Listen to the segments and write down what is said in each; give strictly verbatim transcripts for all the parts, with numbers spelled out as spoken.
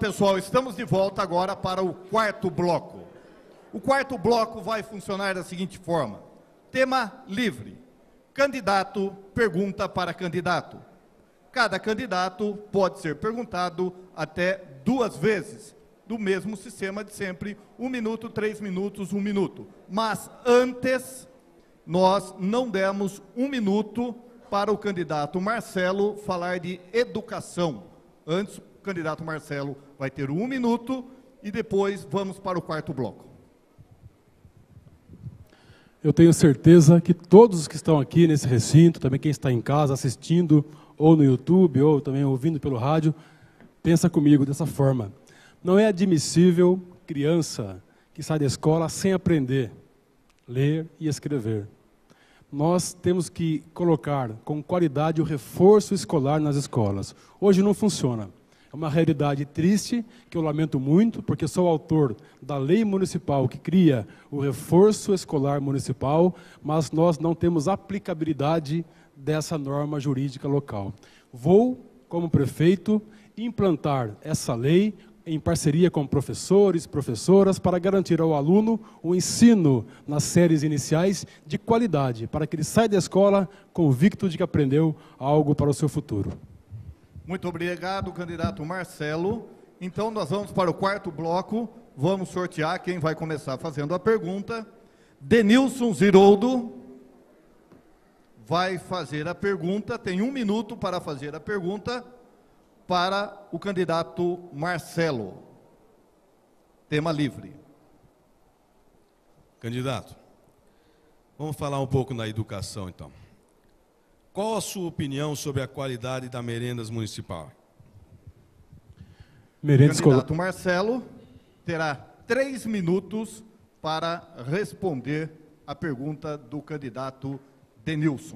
pessoal, estamos de volta agora para o quarto bloco. O quarto bloco vai funcionar da seguinte forma: tema livre. Candidato pergunta para candidato. Cada candidato pode ser perguntado até duas vezes, do mesmo sistema de sempre, um minuto, três minutos, um minuto. Mas antes, nós não demos um minuto para o candidato Marcelo falar de educação. Antes, o candidato Marcelo vai ter um minuto e depois vamos para o quarto bloco. Eu tenho certeza que todos os que estão aqui nesse recinto, também quem está em casa assistindo, ou no YouTube, ou também ouvindo pelo rádio, pensa comigo dessa forma. Não é admissível criança que sai da escola sem aprender a ler e escrever. Nós temos que colocar com qualidade o reforço escolar nas escolas. Hoje não funciona. É uma realidade triste, que eu lamento muito, porque sou autor da lei municipal que cria o reforço escolar municipal, mas nós não temos aplicabilidade dessa norma jurídica local. Vou, como prefeito, implantar essa lei em parceria com professores, professoras, para garantir ao aluno o ensino nas séries iniciais de qualidade, para que ele saia da escola convicto de que aprendeu algo para o seu futuro. Muito obrigado, candidato Marcelo. Então, nós vamos para o quarto bloco. Vamos sortear quem vai começar fazendo a pergunta. Denilson Ziroldo vai fazer a pergunta. Tem um minuto para fazer a pergunta para o candidato Marcelo. Tema livre. Candidato, vamos falar um pouco na educação, então. Qual a sua opinião sobre a qualidade da merendas municipal? Merenda o candidato Marcelo terá três minutos para responder a pergunta do candidato Denilson.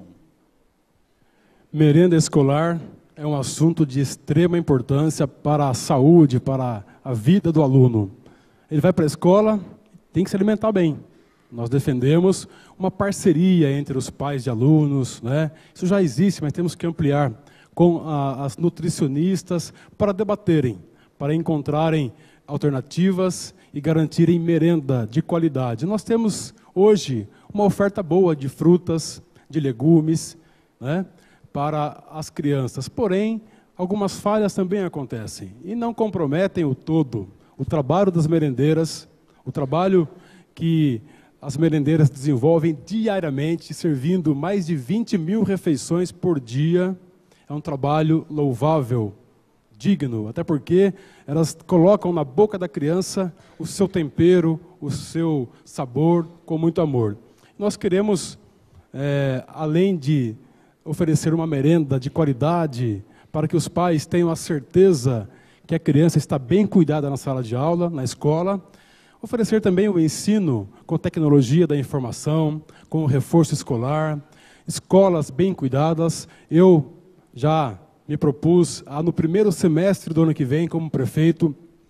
Merenda escolar é um assunto de extrema importância para a saúde, para a vida do aluno. Ele vai para a escola, tem que se alimentar bem. Nós defendemos uma parceria entre os pais de alunos, né? Isso já existe, mas temos que ampliar com a, as nutricionistas para debaterem, para encontrarem alternativas e garantirem merenda de qualidade. Nós temos hoje uma oferta boa de frutas, de legumes, né, para as crianças. Porém, algumas falhas também acontecem e não comprometem o todo. O trabalho das merendeiras, o trabalho que as merendeiras desenvolvem diariamente, servindo mais de vinte mil refeições por dia, é um trabalho louvável, digno, até porque elas colocam na boca da criança o seu tempero, o seu sabor, com muito amor. Nós queremos, é, além de oferecer uma merenda de qualidade, para que os pais tenham a certeza que a criança está bem cuidada na sala de aula, na escola, oferecer também o ensino com tecnologia da informação, com o reforço escolar, escolas bem cuidadas. Eu já me propus, a, no primeiro semestre do ano que vem, como prefeito,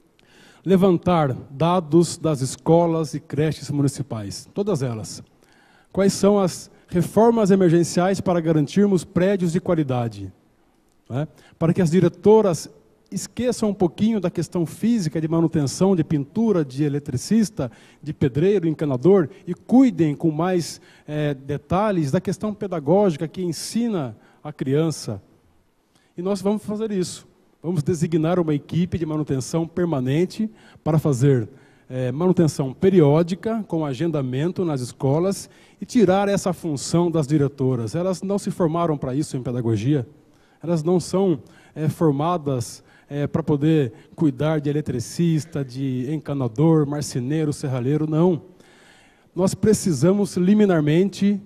levantar dados das escolas e creches municipais, todas elas. Quais são as reformas emergenciais para garantirmos prédios de qualidade, né? Para que as diretoras esqueçam um pouquinho da questão física de manutenção, de pintura, de eletricista, de pedreiro, encanador, e cuidem com mais é, detalhes da questão pedagógica que ensina a criança. E nós vamos fazer isso. Vamos designar uma equipe de manutenção permanente para fazer é, manutenção periódica, com agendamento nas escolas, e tirar essa função das diretoras. Elas não se formaram para isso em pedagogia, elas não são é, formadas É, para poder cuidar de eletricista, de encanador, marceneiro, serralheiro, não. Nós precisamos liminarmente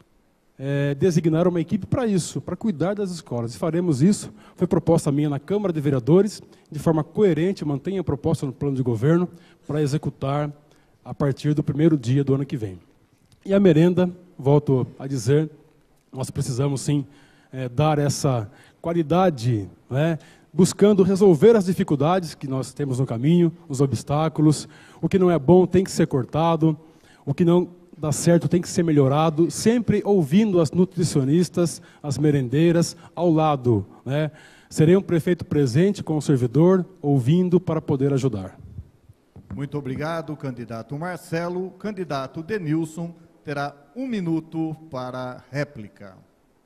é, designar uma equipe para isso, para cuidar das escolas. E faremos isso, foi proposta minha na Câmara de Vereadores, de forma coerente, mantenha a proposta no plano de governo, para executar a partir do primeiro dia do ano que vem. E a merenda, volto a dizer, nós precisamos sim é, dar essa qualidade, né, buscando resolver as dificuldades que nós temos no caminho, os obstáculos. O que não é bom tem que ser cortado, o que não dá certo tem que ser melhorado, sempre ouvindo as nutricionistas, as merendeiras ao lado, né? Serei um prefeito presente com o servidor, ouvindo para poder ajudar. Muito obrigado, candidato Marcelo. Candidato Denilson terá um minuto para réplica.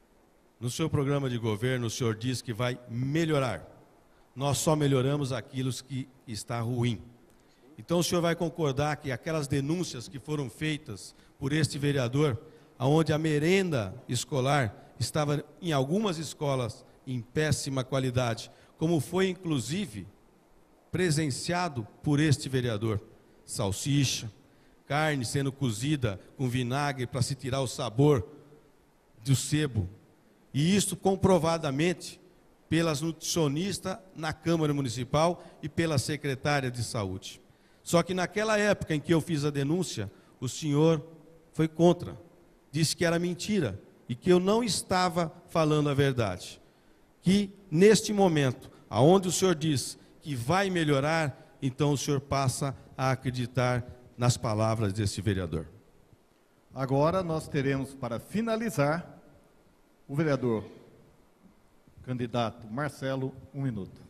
No seu programa de governo, o senhor diz que vai melhorar. Nós só melhoramos aquilo que está ruim. Então o senhor vai concordar que aquelas denúncias que foram feitas por este vereador, onde a merenda escolar estava em algumas escolas em péssima qualidade, como foi inclusive presenciado por este vereador, salsicha, carne sendo cozida com vinagre para se tirar o sabor do sebo, e isso comprovadamente pelas nutricionistas na Câmara Municipal e pela secretária de Saúde. Só que naquela época em que eu fiz a denúncia, o senhor foi contra, disse que era mentira e que eu não estava falando a verdade. Que neste momento, aonde o senhor diz que vai melhorar, então o senhor passa a acreditar nas palavras desse vereador. Agora nós teremos para finalizar o vereador candidato Marcelo, um minuto.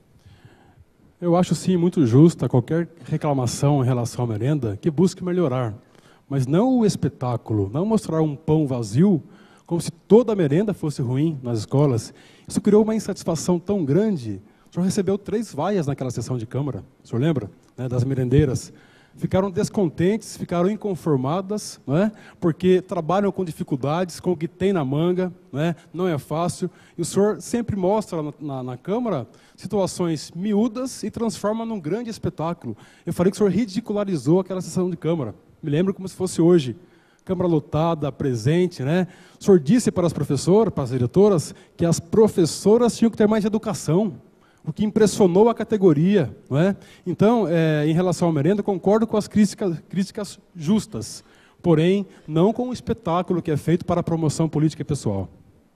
Eu acho sim muito justa qualquer reclamação em relação à merenda que busque melhorar, mas não o espetáculo, não mostrar um pão vazio como se toda a merenda fosse ruim nas escolas. Isso criou uma insatisfação tão grande. O senhor recebeu três vaias naquela sessão de Câmara, o senhor lembra? Né, das merendeiras. Ficaram descontentes, ficaram inconformadas, não é? Porque trabalham com dificuldades, com o que tem na manga, não é, não é fácil. E o senhor sempre mostra na, na, na Câmara situações miúdas e transforma num grande espetáculo. Eu falei que o senhor ridicularizou aquela sessão de Câmara. Me lembro como se fosse hoje. Câmara lotada, presente, né? O senhor disse para as professoras, para as diretoras, que as professoras tinham que ter mais educação, o que impressionou a categoria, não é? Então, é, em relação à merenda, concordo com as críticas, críticas justas, porém, não com o espetáculo que é feito para a promoção política e pessoal.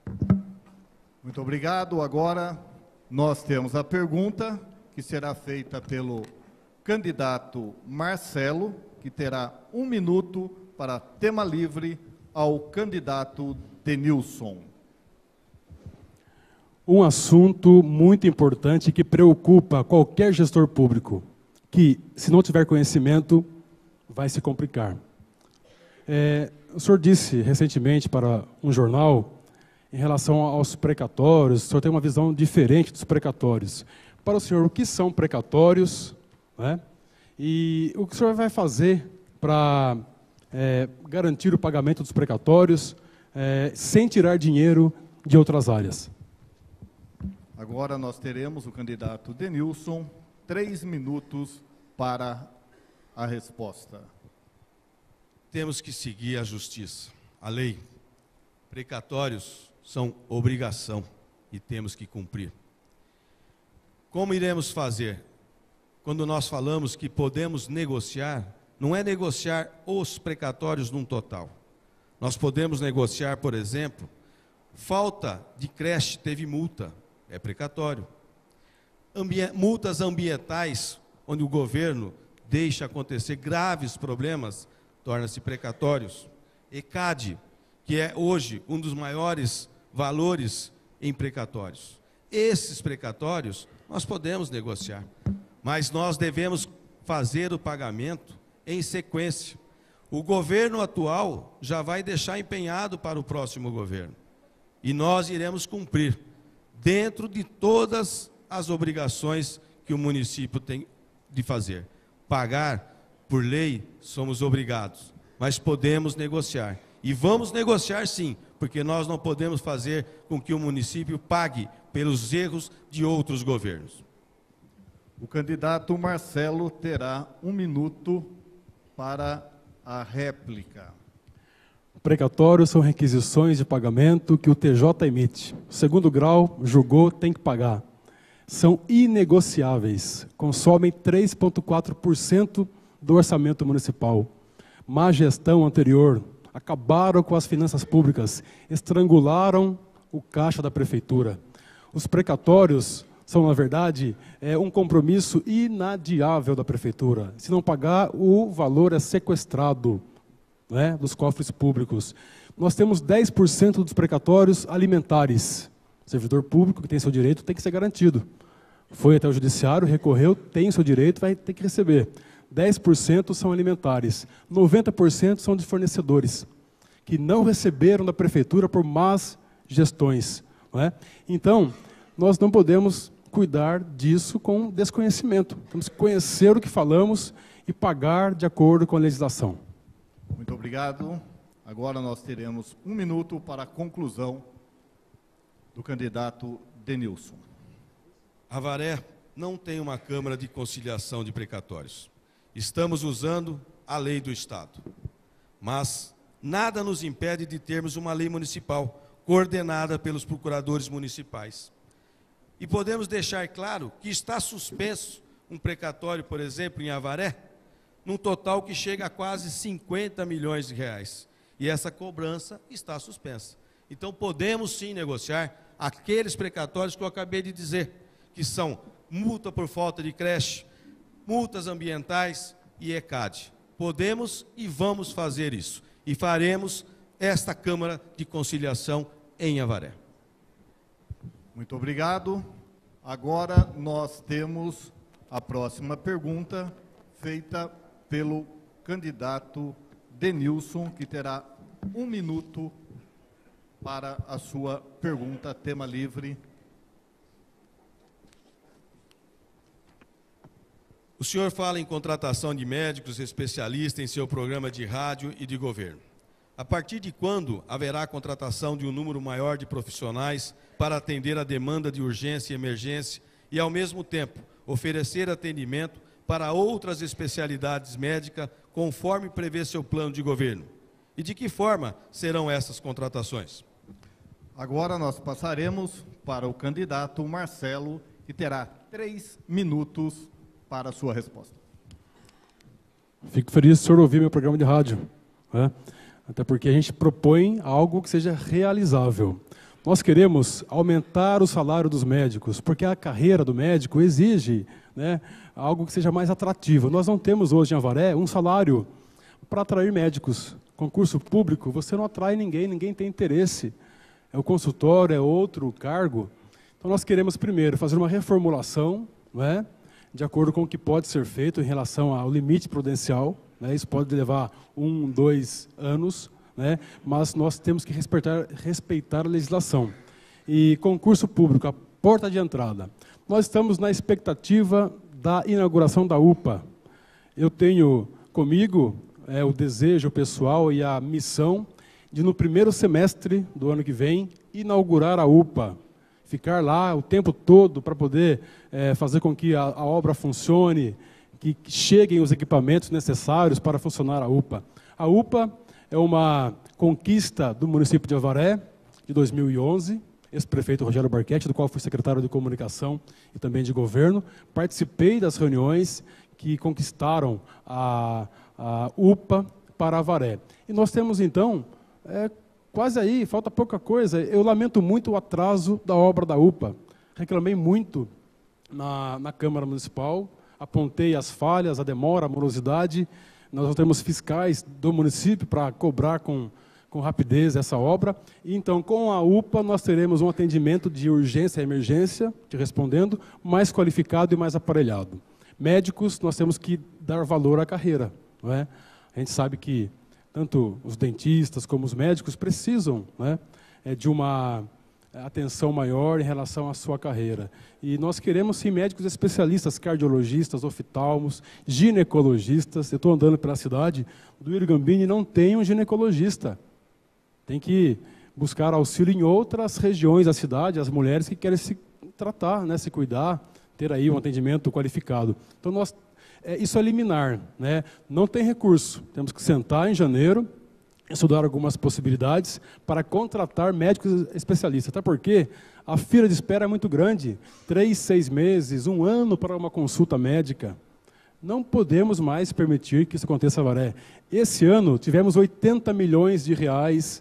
Muito obrigado. Agora, nós temos a pergunta que será feita pelo candidato Marcelo, que terá um minuto para tema livre ao candidato Denilson. Um assunto muito importante que preocupa qualquer gestor público, que, se não tiver conhecimento, vai se complicar. É, o senhor disse recentemente para um jornal, em relação aos precatórios, o senhor tem uma visão diferente dos precatórios. Para o senhor, o que são precatórios, né? E o que o senhor vai fazer para é, garantir o pagamento dos precatórios é, sem tirar dinheiro de outras áreas? Agora nós teremos o candidato Denilson, três minutos para a resposta. Temos que seguir a justiça, a lei. Precatórios são obrigação e temos que cumprir. Como iremos fazer? Quando nós falamos que podemos negociar, não é negociar os precatórios num total. Nós podemos negociar, por exemplo, falta de creche teve multa. É precatório. Ambi- multas ambientais, onde o governo deixa acontecer graves problemas, torna-se precatórios. ECAD, que é hoje um dos maiores valores em precatórios. Esses precatórios nós podemos negociar, mas nós devemos fazer o pagamento em sequência. O governo atual já vai deixar empenhado para o próximo governo. E nós iremos cumprir dentro de todas as obrigações que o município tem de fazer. Pagar, por lei, somos obrigados, mas podemos negociar. E vamos negociar sim, porque nós não podemos fazer com que o município pague pelos erros de outros governos. O candidato Marcelo terá um minuto para a réplica. Precatórios são requisições de pagamento que o T J emite. O segundo grau, julgou, tem que pagar. São inegociáveis, consomem três vírgula quatro por cento do orçamento municipal. Má gestão anterior, acabaram com as finanças públicas, estrangularam o caixa da prefeitura. Os precatórios são, na verdade, é um compromisso inadiável da prefeitura. Se não pagar, o valor é sequestrado, né, dos cofres públicos. Nós temos dez por cento dos precatórios alimentares. O servidor público que tem seu direito tem que ser garantido. Foi até o judiciário, recorreu, tem seu direito, vai ter que receber. dez por cento são alimentares, noventa por cento são de fornecedores, que não receberam da prefeitura por más gestões. Não é? Então, nós não podemos cuidar disso com desconhecimento. Temos que conhecer o que falamos e pagar de acordo com a legislação. Muito obrigado. Agora nós teremos um minuto para a conclusão do candidato Denilson. Avaré não tem uma Câmara de Conciliação de Precatórios. Estamos usando a lei do Estado. Mas nada nos impede de termos uma lei municipal coordenada pelos procuradores municipais. E podemos deixar claro que está suspenso um precatório, por exemplo, em Avaré, num total que chega a quase cinquenta milhões de reais. E essa cobrança está suspensa. Então podemos sim negociar aqueles precatórios que eu acabei de dizer, que são multa por falta de creche, multas ambientais e E C A D. Podemos e vamos fazer isso. E faremos esta Câmara de Conciliação em Avaré. Muito obrigado. Agora nós temos a próxima pergunta, feita pelo candidato Denilson, que terá um minuto para a sua pergunta, tema livre. O senhor fala em contratação de médicos especialistas em seu programa de rádio e de governo. A partir de quando haverá a contratação de um número maior de profissionais para atender a demanda de urgência e emergência e, ao mesmo tempo, oferecer atendimento para outras especialidades médicas, conforme prevê seu plano de governo? E de que forma serão essas contratações? Agora nós passaremos para o candidato Marcelo, que terá três minutos para a sua resposta. Fico feliz se o senhor ouvir meu programa de rádio, né? Até porque a gente propõe algo que seja realizável. Nós queremos aumentar o salário dos médicos, porque a carreira do médico exige, né, algo que seja mais atrativo. Nós não temos hoje em Avaré um salário para atrair médicos. Concurso público, você não atrai ninguém, ninguém tem interesse. É o consultório, é outro cargo. Então nós queremos primeiro fazer uma reformulação, né, de acordo com o que pode ser feito em relação ao limite prudencial, né, isso pode levar um, dois anos, né, mas nós temos que respeitar, respeitar a legislação. E concurso público, a porta de entrada. Nós estamos na expectativa da inauguração da U P A. Eu tenho comigo é, o desejo pessoal e a missão de, no primeiro semestre do ano que vem, inaugurar a U P A. Ficar lá o tempo todo para poder é, fazer com que a, a obra funcione, que cheguem os equipamentos necessários para funcionar a U P A. A U P A é uma conquista do município de Avaré, de dois mil e onze, ex-prefeito Rogério Barchetti, do qual fui secretário de Comunicação e também de Governo. Participei das reuniões que conquistaram a, a U P A para Avaré. E nós temos, então, é, quase aí, falta pouca coisa. Eu lamento muito o atraso da obra da U P A. Reclamei muito na, na Câmara Municipal, apontei as falhas, a demora, a morosidade. Nós não temos fiscais do município para cobrar com, com rapidez essa obra. E, então, com a U P A, nós teremos um atendimento de urgência e emergência, te respondendo, mais qualificado e mais aparelhado. Médicos, nós temos que dar valor à carreira, não é? A gente sabe que tanto os dentistas como os médicos precisam, né, de uma atenção maior em relação à sua carreira. E nós queremos, sim, médicos especialistas, cardiologistas, oftalmos, ginecologistas. Eu estou andando pela cidade do Irgambini, não tem um ginecologista. Tem que buscar auxílio em outras regiões da cidade, as mulheres que querem se tratar, né, se cuidar, ter aí um atendimento qualificado. Então, nós, é, isso é liminar, né? Não tem recurso. Temos que sentar em janeiro, estudar algumas possibilidades para contratar médicos especialistas. Até porque a fila de espera é muito grande. Três, seis meses, um ano para uma consulta médica. Não podemos mais permitir que isso aconteça em Avaré. Esse ano tivemos oitenta milhões de reais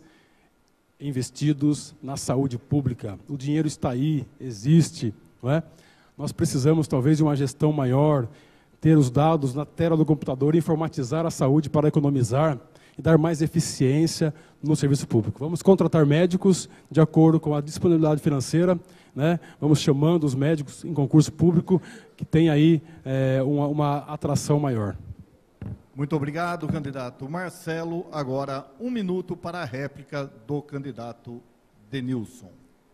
investidos na saúde pública. O dinheiro está aí, existe, não é? Nós precisamos talvez de uma gestão maior, ter os dados na tela do computador, informatizar a saúde para economizar. e dar mais eficiência no serviço público. Vamos contratar médicos de acordo com a disponibilidade financeira, né? Vamos chamando os médicos em concurso público que tem aí é, uma, uma atração maior. Muito obrigado, candidato Marcelo. Agora, um minuto para a réplica do candidato Denilson.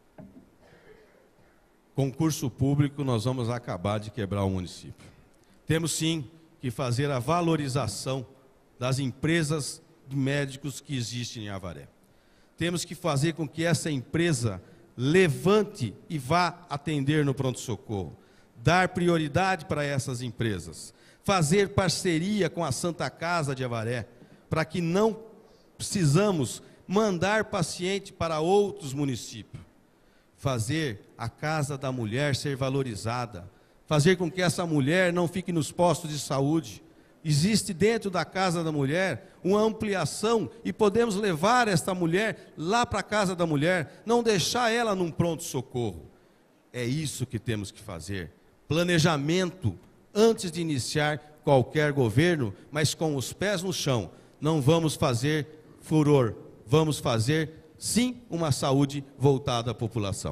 Concurso público, nós vamos acabar de quebrar o município. Temos sim que fazer a valorização das empresas de médicos que existem em Avaré. Temos que fazer com que essa empresa levante e vá atender no pronto-socorro. Dar prioridade para essas empresas. Fazer parceria com a Santa Casa de Avaré, para que não precisamos mandar paciente para outros municípios. Fazer a Casa da Mulher ser valorizada, fazer com que essa mulher não fique nos postos de saúde. Existe dentro da Casa da Mulher uma ampliação e podemos levar esta mulher lá para a Casa da Mulher, não deixar ela num pronto-socorro. É isso que temos que fazer. Planejamento antes de iniciar qualquer governo, mas com os pés no chão. Não vamos fazer furor, vamos fazer sim uma saúde voltada à população.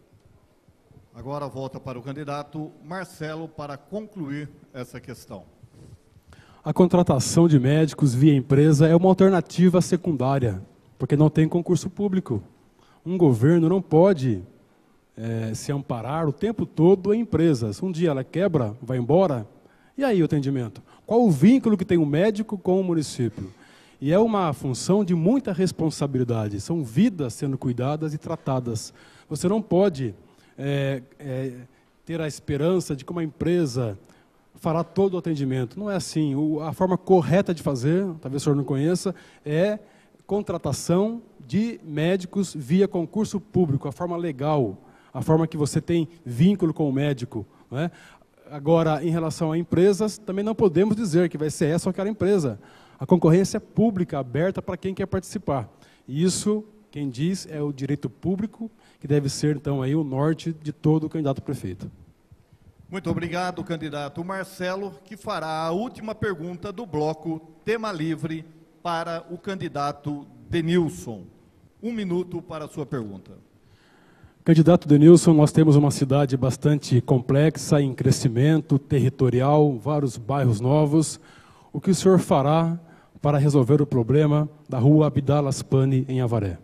Agora volta para o candidato Marcelo para concluir essa questão. A contratação de médicos via empresa é uma alternativa secundária, porque não tem concurso público. Um governo não pode é, se amparar o tempo todo em empresas. Um dia ela quebra, vai embora, e aí o atendimento? Qual o vínculo que tem o médico com o município? E é uma função de muita responsabilidade, são vidas sendo cuidadas e tratadas. Você não pode é, é, ter a esperança de que uma empresa fará todo o atendimento. Não é assim. O, a forma correta de fazer, talvez o senhor não conheça, é contratação de médicos via concurso público, a forma legal, a forma que você tem vínculo com o médico, não é? Agora, em relação a empresas, também não podemos dizer que vai ser essa ou aquela empresa. A concorrência é pública, aberta para quem quer participar. E isso, quem diz, é o direito público, que deve ser, então, aí, o norte de todo candidato a prefeito. Muito obrigado, candidato Marcelo, que fará a última pergunta do bloco Tema Livre para o candidato Denilson. Um minuto para a sua pergunta. Candidato Denilson, nós temos uma cidade bastante complexa, em crescimento territorial, vários bairros novos. O que o senhor fará para resolver o problema da rua Abdal Aspani, em Avaré?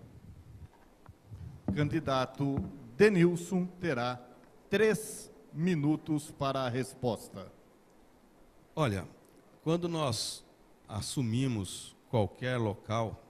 Candidato Denilson terá três minutos para a resposta. Olha, quando nós assumimos qualquer local,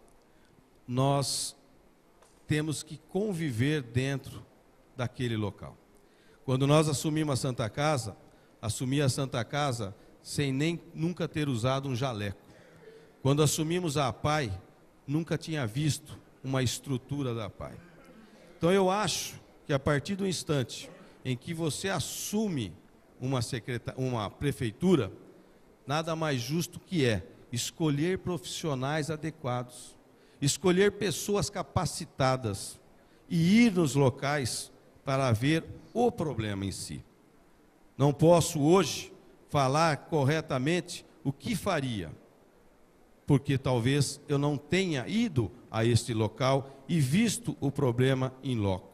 nós temos que conviver dentro daquele local. Quando nós assumimos a Santa Casa, assumi a Santa Casa sem nem nunca ter usado um jaleco. Quando assumimos a APAI, nunca tinha visto uma estrutura da APAI. Então eu acho que a partir do instante em que você assume uma, secreta, uma prefeitura, nada mais justo que é escolher profissionais adequados, escolher pessoas capacitadas e ir nos locais para ver o problema em si. Não posso hoje falar corretamente o que faria, porque talvez eu não tenha ido a este local e visto o problema em loco.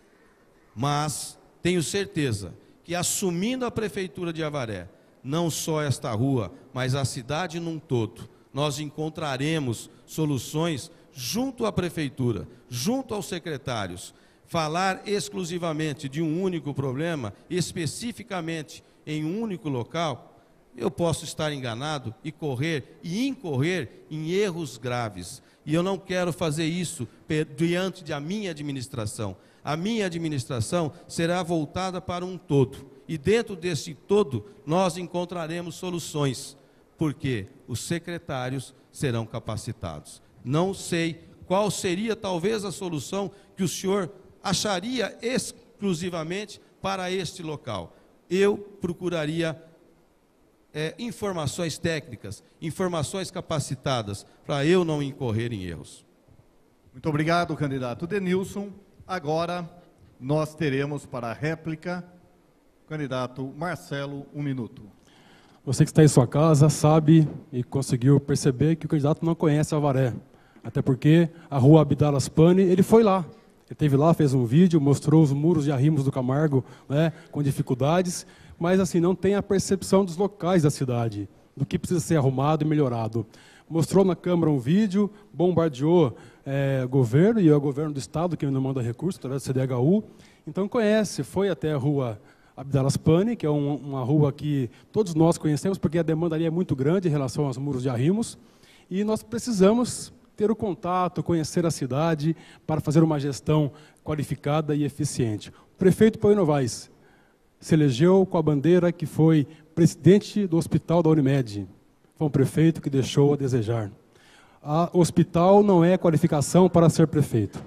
Mas tenho certeza que, assumindo a prefeitura de Avaré, não só esta rua, mas a cidade num todo, nós encontraremos soluções junto à prefeitura, junto aos secretários. Falar exclusivamente de um único problema, especificamente em um único local, eu posso estar enganado e correr e incorrer em erros graves. E eu não quero fazer isso diante da minha administração. A minha administração será voltada para um todo. E dentro desse todo, nós encontraremos soluções, porque os secretários serão capacitados. Não sei qual seria talvez a solução que o senhor acharia exclusivamente para este local. Eu procuraria é, informações técnicas, informações capacitadas, para eu não incorrer em erros. Muito obrigado, candidato Denilson. Agora nós teremos para a réplica, candidato Marcelo, um minuto. Você que está em sua casa sabe e conseguiu perceber que o candidato não conhece Avaré. Até porque a rua Abdal Aspani, ele foi lá. Ele esteve lá, fez um vídeo, mostrou os muros e arrimos do Camargo, né, com dificuldades, mas assim, não tem a percepção dos locais da cidade, do que precisa ser arrumado e melhorado. Mostrou na Câmara um vídeo, bombardeou é, o governo, e é o governo do Estado que não manda recursos, através do C D H U. Então conhece, foi até a rua Abdal Aspani, que é um, uma rua que todos nós conhecemos, porque a demanda ali é muito grande em relação aos muros de arrimos, e nós precisamos ter o contato, conhecer a cidade, para fazer uma gestão qualificada e eficiente. O prefeito Paulo Novaes se elegeu com a bandeira que foi presidente do hospital da Unimed. Foi um prefeito que deixou a desejar. O hospital não é qualificação para ser prefeito.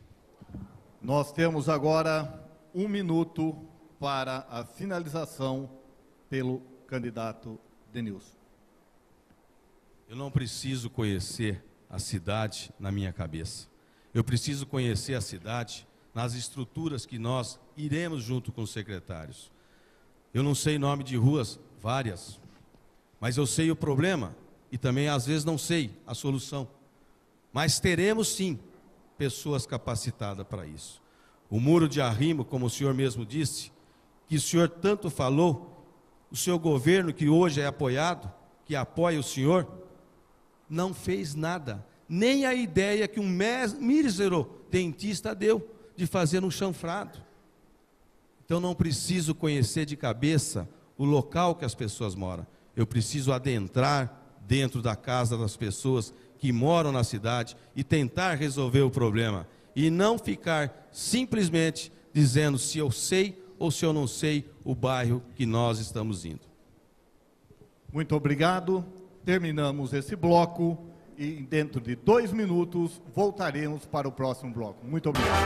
Nós temos agora um minuto para a finalização pelo candidato Denilson. Eu não preciso conhecer a cidade na minha cabeça. Eu preciso conhecer a cidade nas estruturas que nós iremos junto com os secretários. Eu não sei nome de ruas, várias, mas eu sei o problema e também às vezes não sei a solução. Mas teremos sim pessoas capacitadas para isso. O muro de arrimo, como o senhor mesmo disse, que o senhor tanto falou, o seu governo que hoje é apoiado, que apoia o senhor, não fez nada, nem a ideia que um mísero dentista deu de fazer um chanfrado. Então não preciso conhecer de cabeça o local que as pessoas moram, eu preciso adentrar dentro da casa das pessoas que moram na cidade e tentar resolver o problema, e não ficar simplesmente dizendo se eu sei ou se eu não sei o bairro que nós estamos indo. Muito obrigado. Terminamos esse bloco e dentro de dois minutos voltaremos para o próximo bloco. Muito obrigado.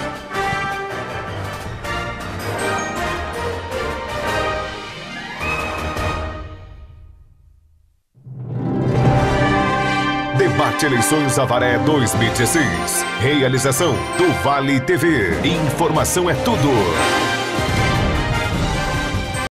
Debate Eleições Avaré dois mil e dezesseis. Realização do Vale T V. Informação é tudo.